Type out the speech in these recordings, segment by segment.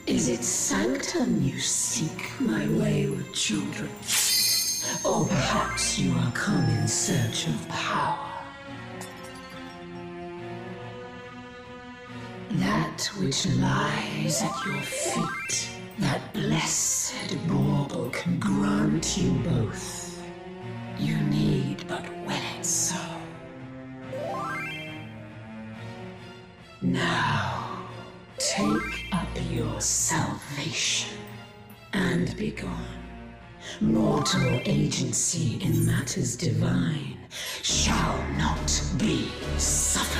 Is it sanctum you seek, my wayward children? Or perhaps you are come in search of power? That which lies at your feet, that blessed bauble can grant you both. You need but will it so. Now, take up your salvation and be gone. Mortal agency in matters divine shall not be suffered.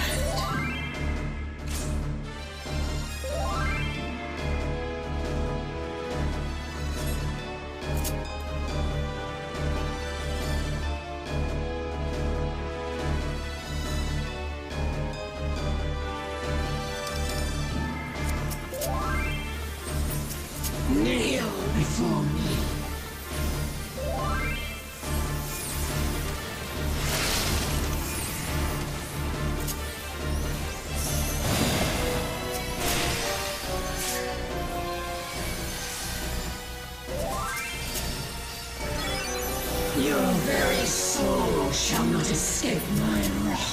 Kneel before me. Your very soul shall not escape my wrath.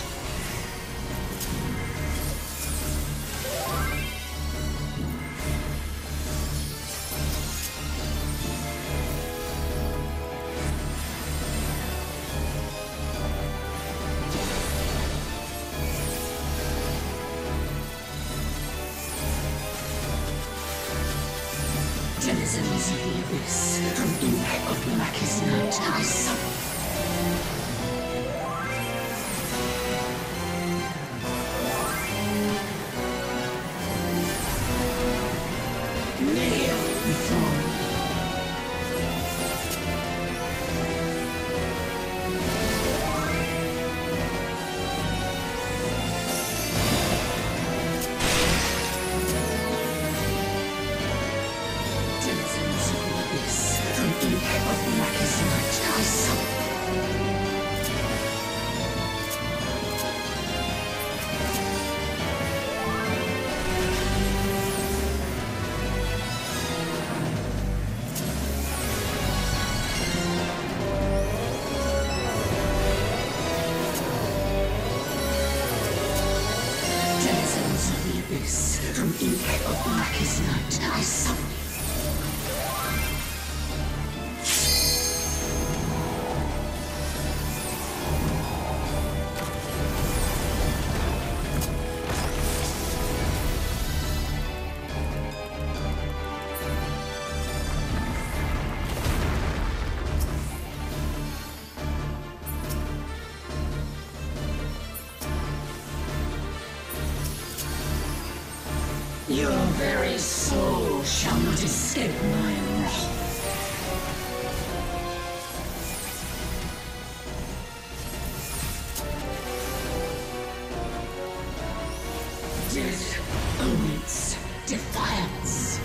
Denizens of the abyss, from ink of blackest night, I summon. Kneel before me. From ink of blackest night, I summon you. Your very soul shall not escape my wrath. Death awaits defiance.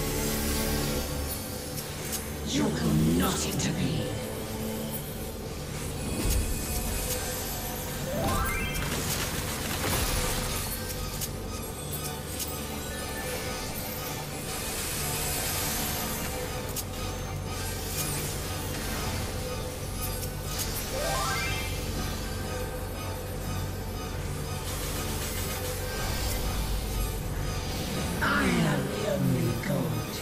You will not intervene. gold.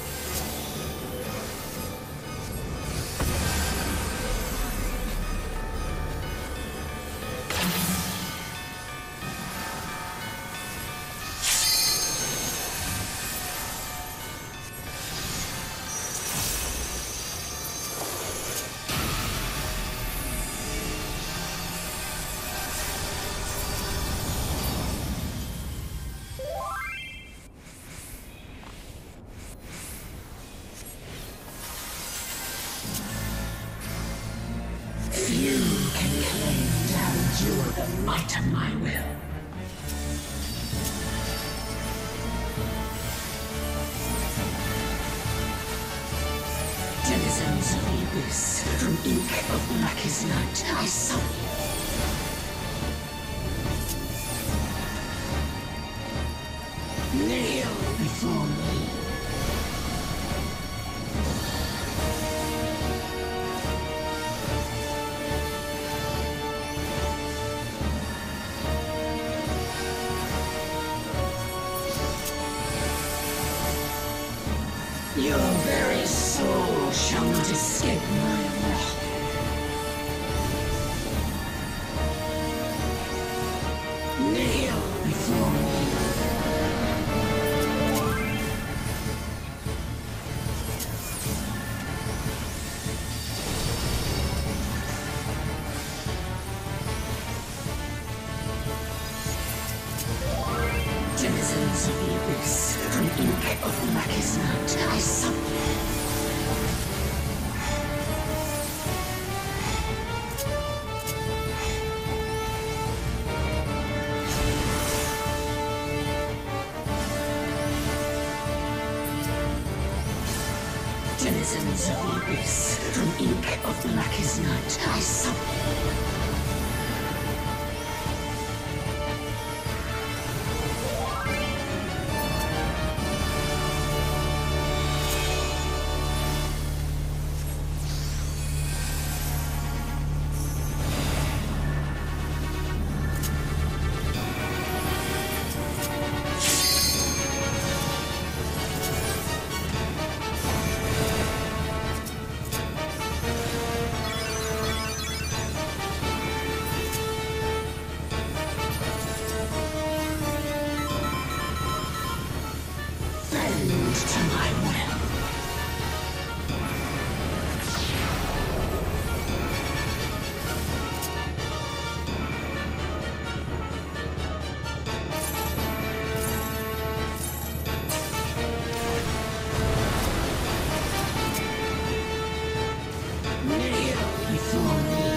Few can claim to endure the might of my will. Denizens of the abyss, from ink of blackest night, I summon you. Kneel before me. Your very soul shall not escape my wrath. Kneel before me. Denizens of the abyss, from ink of blackest night, I summon you. Denizens of the abyss, from ink of blackest night, I summon you. To my will. Kneel before me.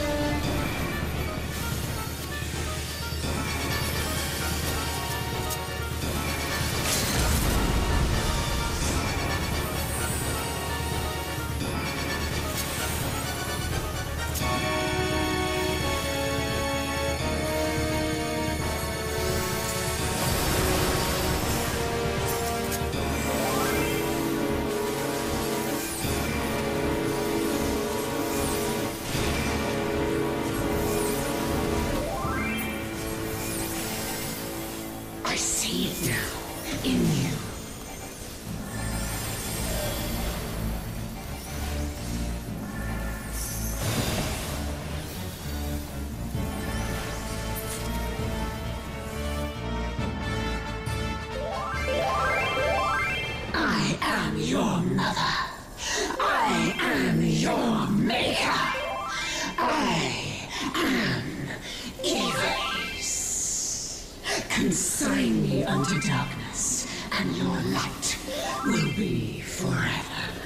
I see it now, in you. I am your mother. I am your maker. I am Eris. Consign me unto darkness, and your light will be forever.